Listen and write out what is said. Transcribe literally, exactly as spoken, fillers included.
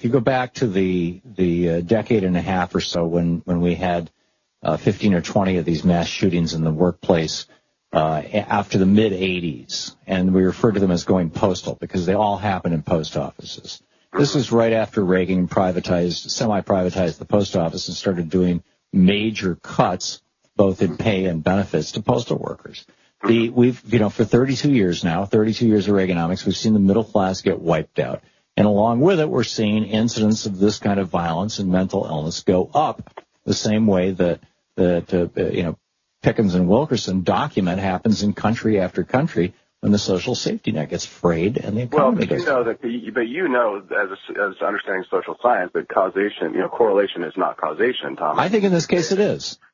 if you go back to the the uh, decade and a half or so when when we had uh, fifteen or twenty of these mass shootings in the workplace uh, after the mid eighties, and we refer to them as going postal because they all happen in post offices. This is right after Reagan privatized, semi-privatized the post office and started doing major cuts, both in pay and benefits, to postal workers. The, we've, you know, for thirty-two years now, thirty-two years of Reaganomics, we've seen the middle class get wiped out. And along with it, we're seeing incidents of this kind of violence and mental illness go up the same way that, that uh, you know, Pickens and Wilkerson document happens in country after country when the social safety net gets frayed and the economy well, gets you know that, the, but you know, as a, as understanding social science, that causation, you know, correlation is not causation, Tom. I think in this case it is.